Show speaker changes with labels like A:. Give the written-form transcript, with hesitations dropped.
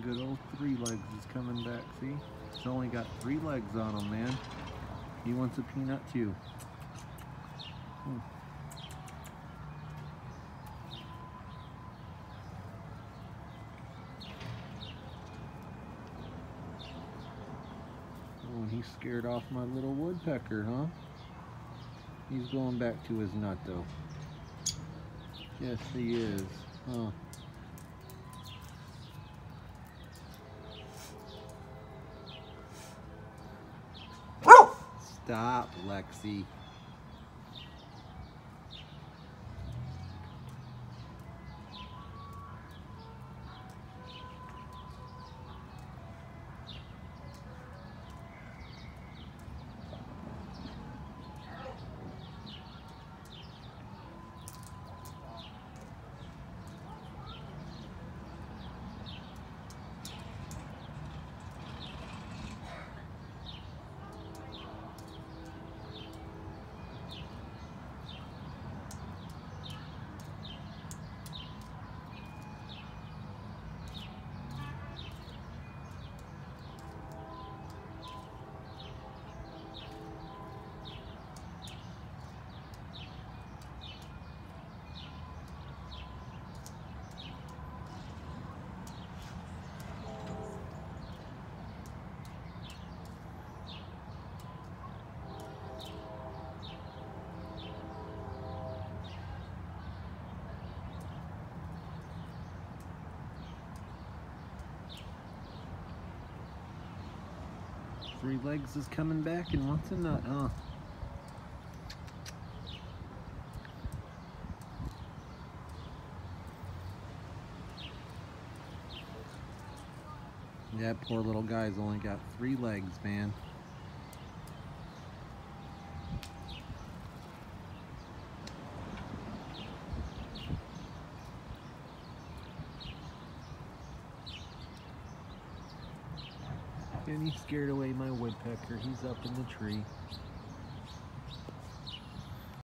A: good old three legs is coming back, see? It's only got 3 legs on him, man. He wants a peanut too. Oh, and he scared off my little woodpecker, huh? He's going back to his nut, though. Yes, he is. Huh. Stop, Lexi. Three legs is coming back and wants a nut, huh? That poor little guy's only got 3 legs, man. And he scared away my woodpecker. He's up in the tree.